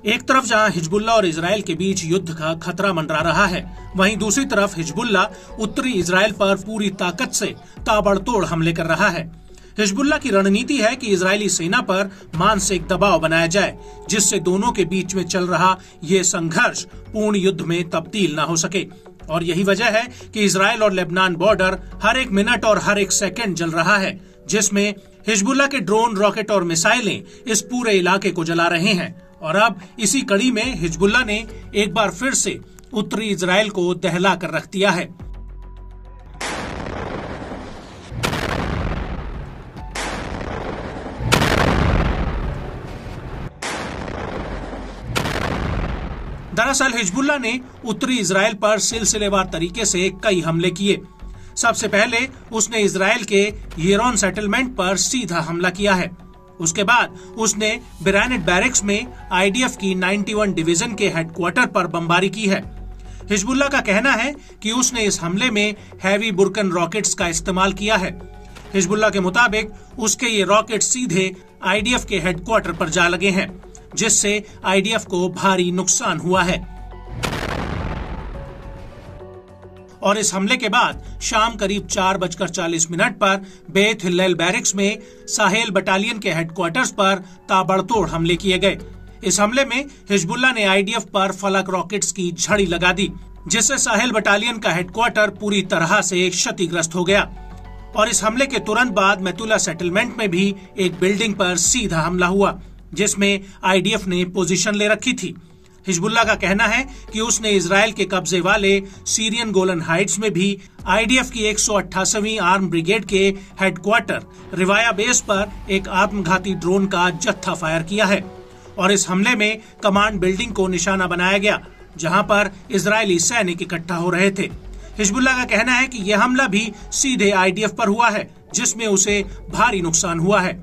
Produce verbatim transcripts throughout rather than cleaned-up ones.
एक तरफ जहां हिजबुल्ला और इजराइल के बीच युद्ध का खतरा मंडरा रहा है, वहीं दूसरी तरफ हिजबुल्ला उत्तरी इजराइल पर पूरी ताकत से ताबड़तोड़ हमले कर रहा है। हिजबुल्ला की रणनीति है कि इजरायली सेना पर मानसिक दबाव बनाया जाए, जिससे दोनों के बीच में चल रहा ये संघर्ष पूर्ण युद्ध में तब्दील न हो सके। और यही वजह है कि इजराइल और लेबनान बॉर्डर हर एक मिनट और हर एक सेकंड जल रहा है, जिसमें हिजबुल्ला के ड्रोन, रॉकेट और मिसाइलें इस पूरे इलाके को जला रहे हैं। और अब इसी कड़ी में हिजबुल्ला ने एक बार फिर से उत्तरी इजराइल को दहला कर रख दिया है। दरअसल हिजबुल्ला ने उत्तरी इजराइल पर सिलसिलेवार तरीके से कई हमले किए। सबसे पहले उसने इजराइल के येरोन सेटलमेंट पर सीधा हमला किया है। उसके बाद उसने बिरानेट बैरक्स में आईडीएफ की इक्यानवे डिवीजन के हेडक्वार्टर पर बमबारी की है। हिजबुल्ला का कहना है कि उसने इस हमले में हैवी बुरकन रॉकेट्स का इस्तेमाल किया है। हिजबुल्ला के मुताबिक उसके ये रॉकेट सीधे आईडीएफ के हेडक्वार्टर पर जा लगे हैं, जिससे आईडीएफ को भारी नुकसान हुआ है। और इस हमले के बाद शाम करीब चार बजकर चालीस मिनट पर बेथ हिल्लेल बैरक्स में साहेल बटालियन के हेडक्वार्टर्स पर ताबड़तोड़ हमले किए गए। इस हमले में हिजबुल्ला ने आईडीएफ पर फलक रॉकेट्स की झड़ी लगा दी, जिससे साहेल बटालियन का हेडक्वार्टर पूरी तरह से क्षतिग्रस्त हो गया। और इस हमले के तुरंत बाद मेतुला सेटलमेंट में भी एक बिल्डिंग पर सीधा हमला हुआ, जिसमें आईडीएफ ने पोजीशन ले रखी थी। हिजबुल्ला का कहना है कि उसने इजराइल के कब्जे वाले सीरियन गोलन हाइट्स में भी आईडीएफ की एक सौ अट्ठासीवीं आर्म ब्रिगेड के हेडक्वार्टर रिवाया बेस पर एक आत्मघाती ड्रोन का जत्था फायर किया है। और इस हमले में कमांड बिल्डिंग को निशाना बनाया गया, जहां पर इजरायली सैनिक इकट्ठा हो रहे थे। हिजबुल्ला का कहना है कि यह हमला भी सीधे आईडीएफ पर हुआ है, जिसमें उसे भारी नुकसान हुआ है।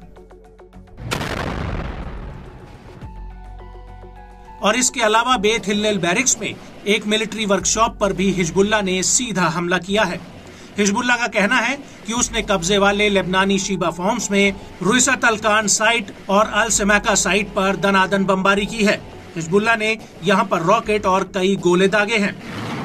और इसके अलावा बेथ हिल्लेल बैरक्स में एक मिलिट्री वर्कशॉप पर भी हिजबुल्ला ने सीधा हमला किया है। हिजबुल्ला का कहना है कि उसने कब्जे वाले लेबनानी शीबा फॉर्म्स में रुइसत अल कान साइट और अल सेमाका साइट पर दनादन बमबारी की है। हिजबुल्ला ने यहां पर रॉकेट और कई गोले दागे हैं।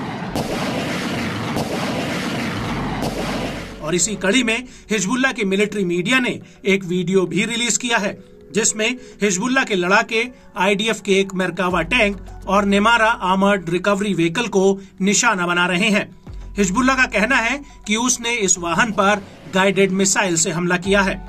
और इसी कड़ी में हिजबुल्ला के मिलिट्री मीडिया ने एक वीडियो भी रिलीज किया है, जिसमें हिजबुल्ला के लड़ाके आईडीएफ के एक मरकावा टैंक और नेमारा आर्मर्ड रिकवरी व्हीकल को निशाना बना रहे हैं। हिजबुल्ला का कहना है कि उसने इस वाहन पर गाइडेड मिसाइल से हमला किया है।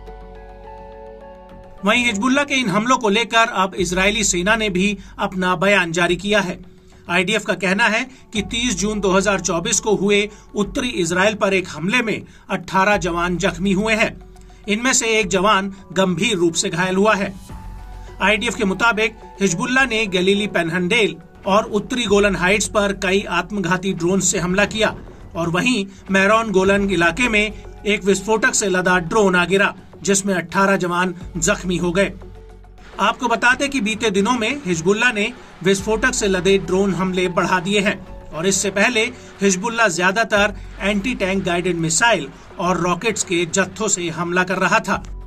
वहीं हिजबुल्ला के इन हमलों को लेकर अब इजरायली सेना ने भी अपना बयान जारी किया है। आईडीएफ का कहना है कि तीस जून दो हज़ार चौबीस को हुए उत्तरी इजराइल पर एक हमले में अठारह जवान जख्मी हुए हैं। इनमें से एक जवान गंभीर रूप से घायल हुआ है। आईडीएफ के मुताबिक हिजबुल्ला ने गलीली पेनहंडेल और उत्तरी गोलन हाइट्स पर कई आत्मघाती ड्रोन से हमला किया। और वहीं मेरोन गोलन इलाके में एक विस्फोटक से लदा ड्रोन आ गिरा, जिसमें अठारह जवान जख्मी हो गए। आपको बता दें कि बीते दिनों में हिजबुल्ला ने विस्फोटक से लदे ड्रोन हमले बढ़ा दिए हैं। और इससे पहले हिजबुल्ला ज्यादातर एंटी टैंक गाइडेड मिसाइल और रॉकेट्स के जत्थों से हमला कर रहा था।